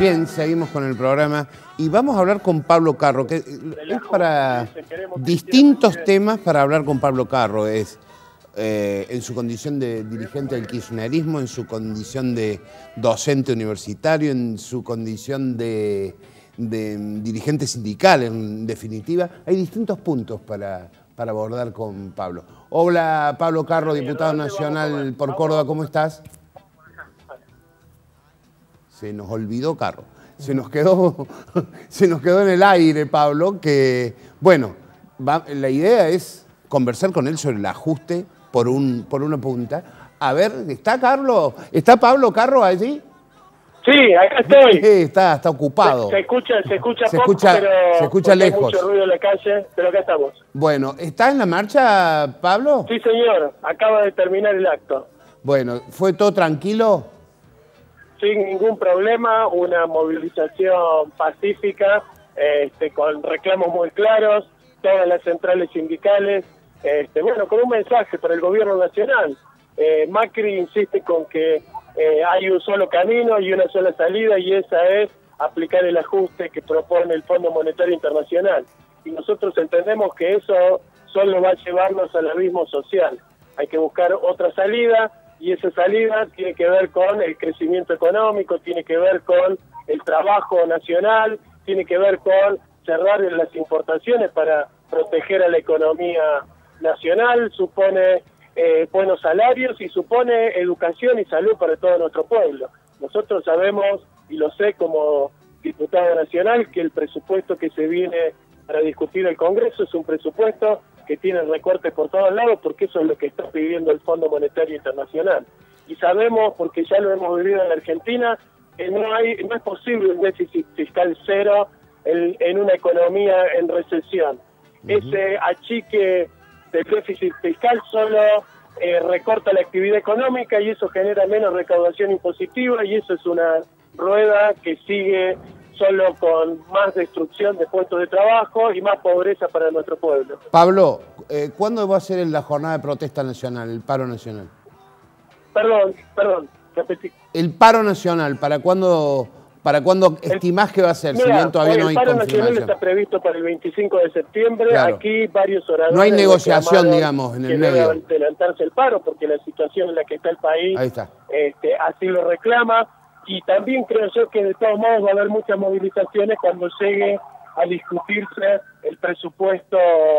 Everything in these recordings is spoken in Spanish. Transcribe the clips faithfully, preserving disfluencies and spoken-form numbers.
Bien, seguimos con el programa y vamos a hablar con Pablo Carro, que es para distintos temas para hablar con Pablo Carro. Es eh, en su condición de dirigente del kirchnerismo, en su condición de docente universitario, en su condición de, de dirigente sindical, en definitiva. Hay distintos puntos para, para abordar con Pablo. Hola, Pablo Carro, diputado nacional por Córdoba, ¿cómo estás? Se nos olvidó Carro, se nos quedó, se nos quedó en el aire, Pablo, que, bueno, va, la idea es conversar con él sobre el ajuste por, un, por una punta. A ver, ¿está Carlos? ¿Está Pablo Carro allí? Sí, acá estoy. Sí, está, está ocupado. Se, se escucha, se escucha se poco, escucha, pero se escucha lejos. Hay mucho ruido en la calle, pero acá estamos. Bueno, ¿está en la marcha, Pablo? Sí, señor, acaba de terminar el acto. Bueno, ¿fue todo tranquilo? Sin ningún problema, una movilización pacífica, este, con reclamos muy claros, todas las centrales sindicales, este, bueno, con un mensaje para el gobierno nacional. Eh, Macri insiste con que eh, hay un solo camino y una sola salida, y esa es aplicar el ajuste que propone el Fondo Monetario Internacional. Y nosotros entendemos que eso solo va a llevarnos al abismo social. Hay que buscar otra salida, y esa salida tiene que ver con el crecimiento económico, tiene que ver con el trabajo nacional, tiene que ver con cerrar las importaciones para proteger a la economía nacional, supone eh, buenos salarios y supone educación y salud para todo nuestro pueblo. Nosotros sabemos, y lo sé como diputado nacional, que el presupuesto que se viene para discutir el Congreso es un presupuesto que tiene recortes por todos lados, porque eso es lo que está pidiendo el Fondo Monetario Internacional. Y sabemos, porque ya lo hemos vivido en la Argentina, que no hay, no es posible un déficit fiscal cero en, en una economía en recesión. Uh-huh. Ese achique del déficit fiscal solo eh, recorta la actividad económica, y eso genera menos recaudación impositiva, y eso es una rueda que sigue solo con más destrucción de puestos de trabajo y más pobreza para nuestro pueblo. Pablo, eh, ¿cuándo va a ser la jornada de protesta nacional, el paro nacional? Perdón, perdón, repetí. El paro nacional, ¿para cuándo, para cuándo estimás que va a ser? Mira, si bien todavía no hay confirmación. El paro nacional está previsto para el veinticinco de septiembre. Claro. Aquí varios oradores... No hay negociación, digamos, en el medio. Debe adelantarse el paro, porque la situación en la que está el país Ahí está. Este, así lo reclama. Y también creo yo que de todos modos va a haber muchas movilizaciones cuando llegue a discutirse el presupuesto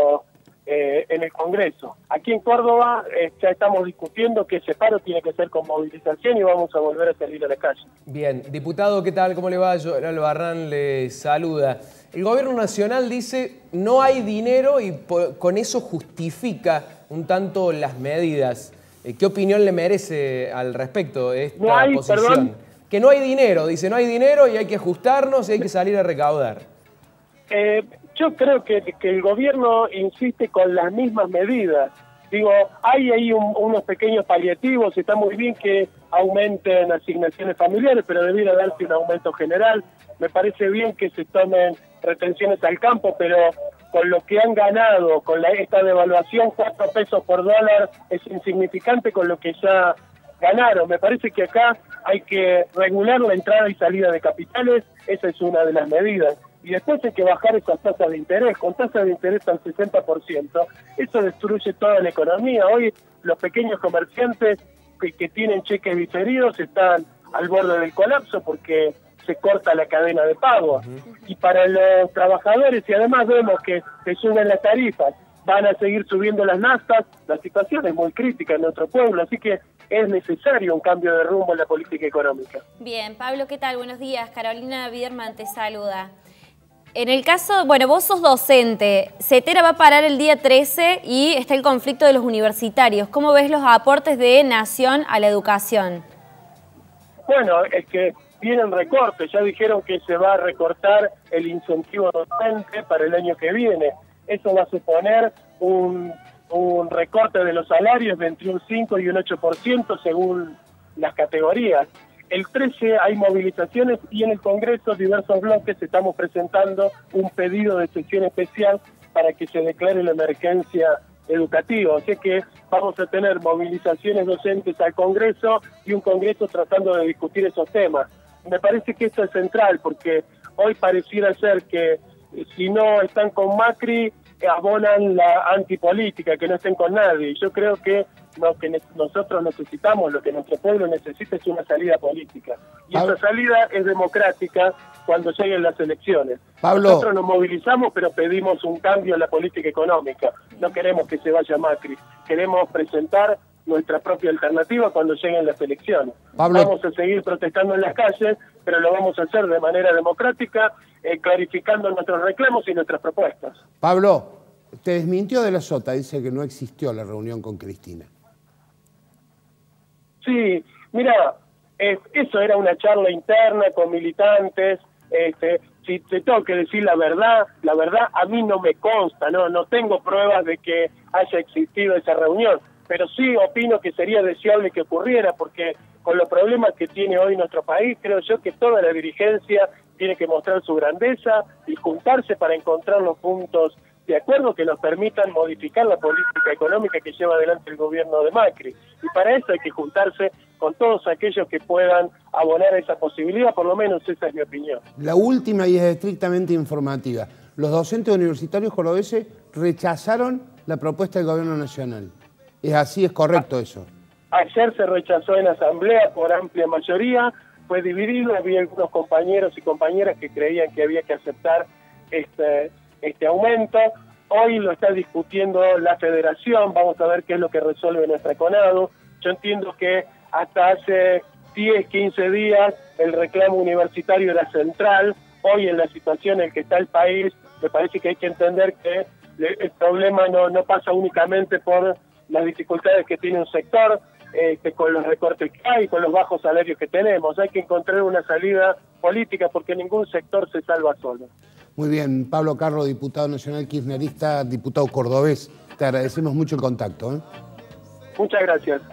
eh, en el Congreso. Aquí en Córdoba eh, ya estamos discutiendo que ese paro tiene que ser con movilización, y vamos a volver a salir a la calle. Bien, diputado, ¿qué tal? ¿Cómo le va? Yo, Albarrán le saluda. El gobierno nacional dice no hay dinero y con eso justifica un tanto las medidas. ¿Qué opinión le merece al respecto esta no hay, posición? Perdón. Que no hay dinero, dice, no hay dinero y hay que ajustarnos y hay que salir a recaudar. Eh, yo creo que, que el gobierno insiste con las mismas medidas. Digo, hay ahí un, unos pequeños paliativos, está muy bien que aumenten asignaciones familiares, pero debiera darse un aumento general. Me parece bien que se tomen retenciones al campo, pero con lo que han ganado, con la, esta devaluación, cuatro pesos por dólar, es insignificante con lo que ya ganaron. Me parece que acá hay que regular la entrada y salida de capitales, esa es una de las medidas. Y después hay que bajar esas tasas de interés, con tasas de interés al sesenta por ciento. Eso destruye toda la economía. Hoy los pequeños comerciantes que, que tienen cheques diferidos están al borde del colapso porque se corta la cadena de pago. Uh-huh. Y para los trabajadores, y además vemos que se suben las tarifas, van a seguir subiendo las naftas, la situación es muy crítica en nuestro pueblo, así que es necesario un cambio de rumbo en la política económica. Bien, Pablo, ¿qué tal? Buenos días. Carolina Biderman te saluda. En el caso, bueno, vos sos docente, CETERA va a parar el día trece y está el conflicto de los universitarios. ¿Cómo ves los aportes de Nación a la educación? Bueno, es que vienen recortes, ya dijeron que se va a recortar el incentivo docente para el año que viene. Eso va a suponer un, un recorte de los salarios de entre un cinco y un ocho por ciento según las categorías. El trece hay movilizaciones y en el Congreso diversos bloques estamos presentando un pedido de sesión especial para que se declare la emergencia educativa. O sea que vamos a tener movilizaciones docentes al Congreso y un Congreso tratando de discutir esos temas. me parece que esto es central, porque hoy pareciera ser que si no están con Macri, abonan la antipolítica, que no estén con nadie. Y yo creo que lo que ne nosotros necesitamos, lo que nuestro pueblo necesita es una salida política. Y Pablo, esa salida es democrática cuando lleguen las elecciones. Pablo, Nosotros nos movilizamos, pero pedimos un cambio en la política económica. No queremos que se vaya Macri. Queremos presentar nuestra propia alternativa cuando lleguen las elecciones. Pablo, vamos a seguir protestando en las calles, pero lo vamos a hacer de manera democrática, eh, clarificando nuestros reclamos y nuestras propuestas. Pablo, te desmintió de la Sota, dice que no existió la reunión con Cristina. Sí, mira, eh, eso era una charla interna con militantes. Este, si te tengo que decir la verdad, la verdad a mí no me consta, no, no tengo pruebas de que haya existido esa reunión, pero sí opino que sería deseable que ocurriera, porque con los problemas que tiene hoy nuestro país, creo yo que toda la dirigencia tiene que mostrar su grandeza y juntarse para encontrar los puntos de acuerdo que nos permitan modificar la política económica que lleva adelante el gobierno de Macri. Y para eso hay que juntarse con todos aquellos que puedan abonar a esa posibilidad, por lo menos esa es mi opinión. La última, y es estrictamente informativa. Los docentes universitarios cordobeses rechazaron la propuesta del gobierno nacional. ¿Es así? ¿Es correcto eso? Ayer se rechazó en asamblea por amplia mayoría, fue dividido, había algunos compañeros y compañeras que creían que había que aceptar este, este aumento. Hoy lo está discutiendo la federación, vamos a ver qué es lo que resuelve nuestra CONADU. Yo entiendo que hasta hace diez, quince días el reclamo universitario era central. Hoy, en la situación en que está el país, me parece que hay que entender que el problema no, no pasa únicamente por las dificultades que tiene un sector, este, con los recortes que hay, con los bajos salarios que tenemos. Hay que encontrar una salida política porque ningún sector se salva solo. Muy bien, Pablo Carro, diputado nacional kirchnerista, diputado cordobés. Te agradecemos mucho el contacto, ¿eh? Muchas gracias.